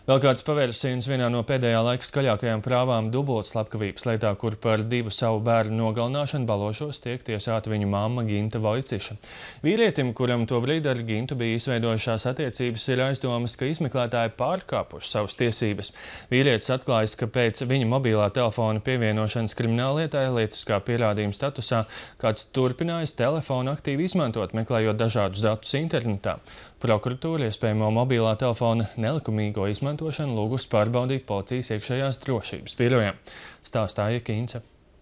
Vēl kāds pavērsiens vienā no pēdējā laika skaļākajām prāvām dubultslepkavības lietā, kur par divu savu bērnu nogalināšanu Balošos tiek tiesāta viņu mamma Ginta Vojciša. Vīrietim, kuram tobrīd ar Gintu bija izveidojušās attiecības, ir aizdomas, ka izmeklētāji pārkāpuši savas tiesības. Vīrietis atklājis, ka pēc viņa mobilā telefona pievienošanas krimināllietai lietiskā pierādījuma statusā kāds turpinājis telefonu aktīvi izmantot, meklējot dažādus datus internetā. Prokuratūra iespējamo mobilā telefona nelikumīgo izmantošanu lūgusi pārbaudīt policijas iekšējās drošības birojām. Stāstāja Kince.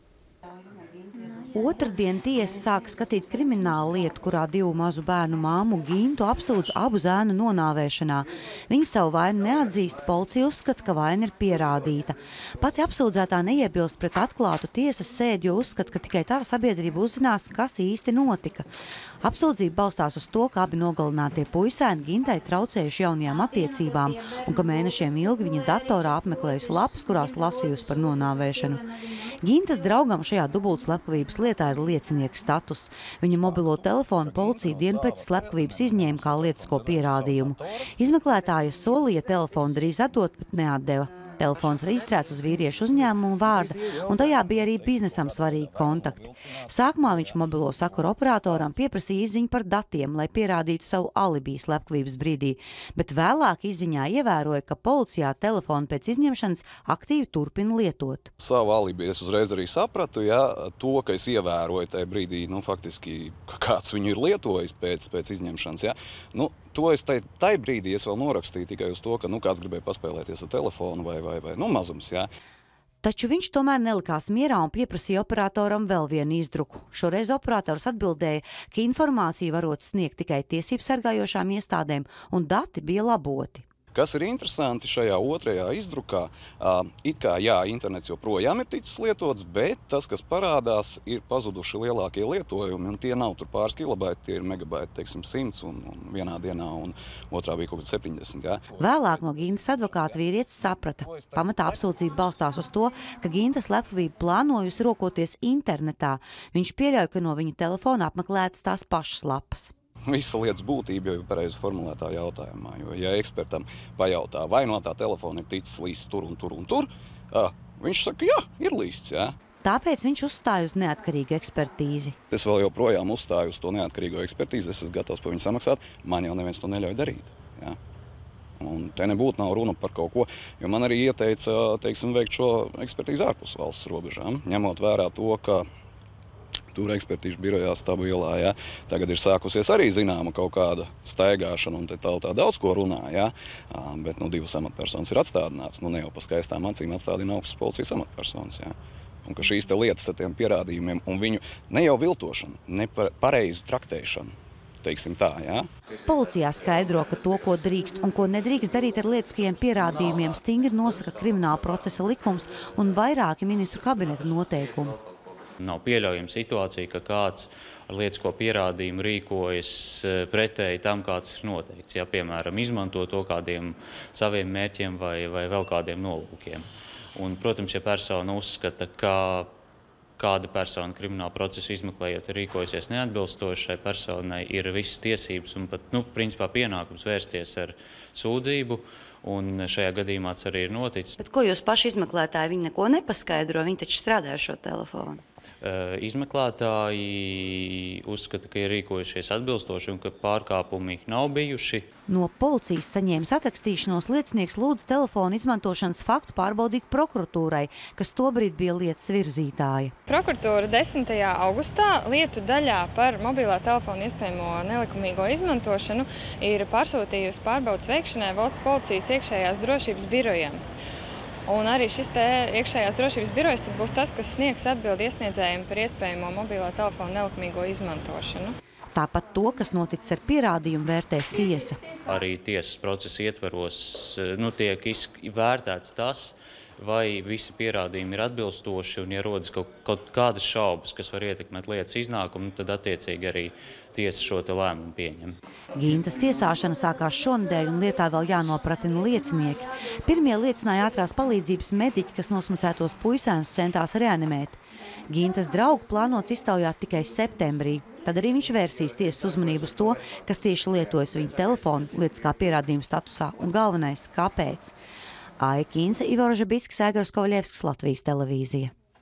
Otrdien tiesa sāka skatīt kriminālu lietu, kurā divu mazu bērnu māmu Gintu apsūdz abu zēnu nonāvēšanā. Viņa savu vainu neatzīst, policija uzskata, ka vaina ir pierādīta. Pati apsūdzētā neiebilst pret atklātu tiesas sēdi, jo uzskata, ka tikai tā sabiedrība uzzinās, kas īsti notika. Apsūdzība balstās uz to, ka abi nogalinātie puisēni Gintai traucējuši jaunajām attiecībām un ka mēnešiem ilgi viņa datorā apmeklējusi lapas, kurās lasījusi par nonāvēšanu. Gintas draugam šajā dubultslepkavības lietā ir liecinieka status. Viņa mobilo telefonu policija dienu pēc slepkavības izņēma kā lietisko pierādījumu. Izmeklētāji solīja telefonu drīz atdot, bet neatdeva. Telefons reģistrēts uz vīriešu uzņēmumu vārda, un tajā bija arī biznesam svarīgi kontakti. Sākumā viņš mobilo sakaru operatoram pieprasīja izziņu par datiem, lai pierādītu savu alibi slepkavības brīdī, bet vēlāk izziņā ievēroja, ka policijā telefonu pēc izņemšanas aktīvi turpina lietot. Savu alibi es uzreiz arī sapratu, to, ka es ievēroju tajā brīdī, faktiski, kāds viņu ir lietojis pēc izņemšanas. To es tajā brīdī vēl norakstīju tikai uz to, ka kāds gribēja paspēlēties ar telefonu vai mazums. Taču viņš tomēr nelikās mierā un pieprasīja operatoram vēl vienu izdruku. Šoreiz operators atbildēja, ka informāciju varot sniegt tikai tiesību sargājošām iestādēm un dati bija laboti. Kas ir interesanti šajā otrajā izdrukā, internets joprojām ir ticis lietots, bet tas, kas parādās, ir pazuduši lielākie lietojumi, un tie nav tur pāris kilobaiti, tie ir megabaiti, teiksim, 100 un vienā dienā, un otrā bija kaut kāds 70. Vēlāk no Gintas advokāta vīrietis saprata. Pamatā apsūdzība balstās uz to, ka Ginta slepkavību plānojusi rokoties internetā. Viņš pieļauj, ka no viņa telefona apmeklētas tās pašas lapas. Visa lietas būtība jau ir pareizi formulētā jautājumā, jo, ja ekspertam pajautā, vai no tā telefona ir ticis līsts tur un tur un tur, viņš saka, jā, ir līsts, jā. Tāpēc viņš uzstāja uz neatkarīgu ekspertīzi. Es vēl joprojām uzstāju uz to neatkarīgo ekspertīzi, es esmu gatavs par viņu samaksāt, man jau neviens to neļauj darīt, jā. Un te nav runa par kaut ko, jo man arī ieteica, veikt šo ekspertīzi ārpus valsts robežām, ņemot vērā to, ka tur ekspertīžu birojā Stabu ielā, tagad ir sākusies arī zināma kaut kāda staigāšana, un te tautā daudz ko runā, bet divas amatpersonas ir atstādināts, ne jau pa skaistām acīm atstādina augstas policijas amatpersonas, un ka šīs te lietas ar tiem pierādījumiem un viņu ne jau viltošanu, ne pareizu traktēšanu, teiksim tā, Policijā skaidro, ka to, ko drīkst un ko nedrīkst darīt ar lietiskajiem pierādījumiem, stingri nosaka krimināla procesa likums un vairāki ministru kabineta noteikumi. Nav pieļaujama situācija, ka kāds ar lietisko pierādījumu rīkojas pretēji tam, kāds ir noteikts. Piemēram, izmanto to kādiem saviem mērķiem vai vēl kādiem nolūkiem. Un, protams, ja persona uzskata, ka kāda persona krimināla procesu izmeklējot ir rīkojusies neatbilstoši, šai personai ir visas tiesības un pat, principā pienākums vērsties ar sūdzību, un šajā gadījumā tas arī ir noticis. Bet ko jūs paši izmeklētāji, viņi neko nepaskaidro, viņi taču strādā ar šo telefonu? Izmeklētāji uzskata, ka ir rīkojušies atbilstoši un ka pārkāpumi nav bijuši. No policijas saņēmis atrakstīšanos liecinieks lūdza telefonu izmantošanas faktu pārbaudīt prokuratūrai, kas tobrīd bija lietas virzītāja. Prokuratūra 10. augustā lietu daļā par mobilā telefona iespējamo nelikumīgo izmantošanu ir pārsūtījusi pārbaudes veikšanai valsts policijas iekšējās drošības birojiem. Un arī šis iekšējās drošības birojs būs tas, kas sniegs atbildi iesniedzējiem par iespējamo mobilā telefona nelikumīgo izmantošanu. Tāpat to, kas noticis ar pierādījumu, vērtēs tiesa. Arī tiesas procesa ietveros tiek vērtēts tas, vai visi pierādījumi ir atbilstoši, un ja rodas kaut kādas šaubas, kas var ietekmēt lietas iznākumu, tad attiecīgi arī tiesa šo lēmumu pieņem. Gintas tiesāšana sākās šonedēļ, un lietā vēl jānopratina liecinieki. Pirmie liecināja ātrās palīdzības mediķi, kas nosmacētos puisēnus centās reanimēt. Gintas draugu plānots iztaujāt tikai septembrī. Tad arī viņš vērsīs tiesas uzmanību uz to, kas tieši lietojas viņa telefonu lietiskā pierādījuma statusā un galvenais, kāpēc. Aija Kīnce, Ivora Žebicka, Sēgars Kovaļevskis, Latvijas televīzija.